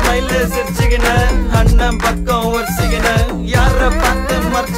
smile சிரிச்சுக்கின அண்ணன் பக்கம் ஒரு சிகின யார பார்த்து மறைச்சு